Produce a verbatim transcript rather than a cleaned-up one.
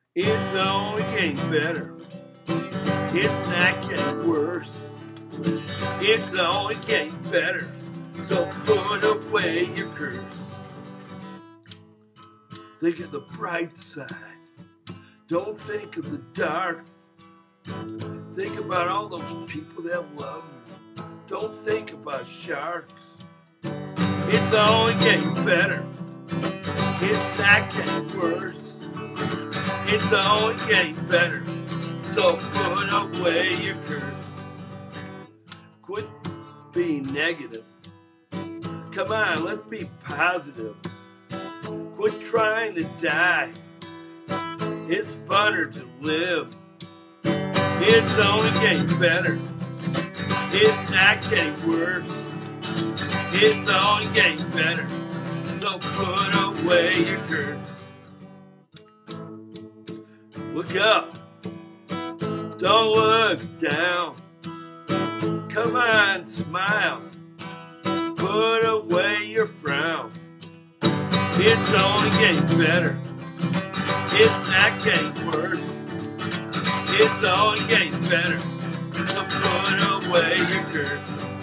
It's only getting better. It's not getting worse. It's only getting better. So put away your curse. Think of the bright side. Don't think of the dark. Think about all those people that love you. Don't think about sharks. It's only getting better. It's not getting worse. It's only getting better. So put away your curse. Quit being negative. Come on, let's be positive. Quit trying to die. It's funner to live. It's only getting better. It's not getting worse. It's only getting better. So put away your curse. Look up. Don't look down. Come on, smile. Put away your frown. It's only getting better. It's not getting worse. It's only getting better. So put away your curse.